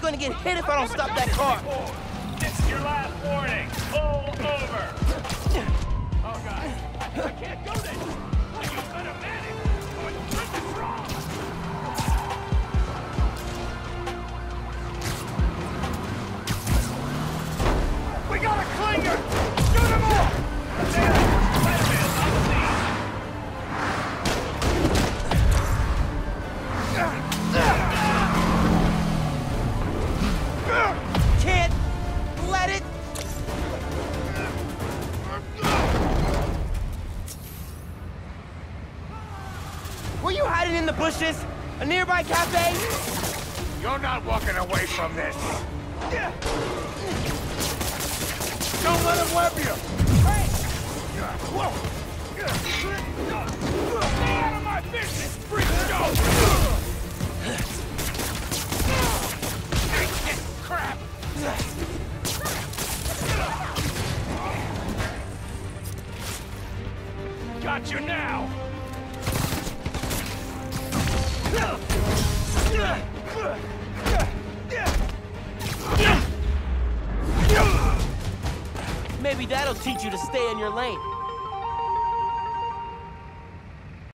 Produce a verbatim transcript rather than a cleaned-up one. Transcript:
gonna get hit if I don't stop that car. This is your last warning. Pull over. Oh, God. I can't do this. You could have managed. What's wrong? We got a clinger! Shoot him all! Can't let it. Were you hiding in the bushes? A nearby cafe? You're not walking away from this. Don't let him web you! Hey! Whoa! Stay out of my business, freak show! Crap! Got you now! Maybe that'll teach you to stay in your lane.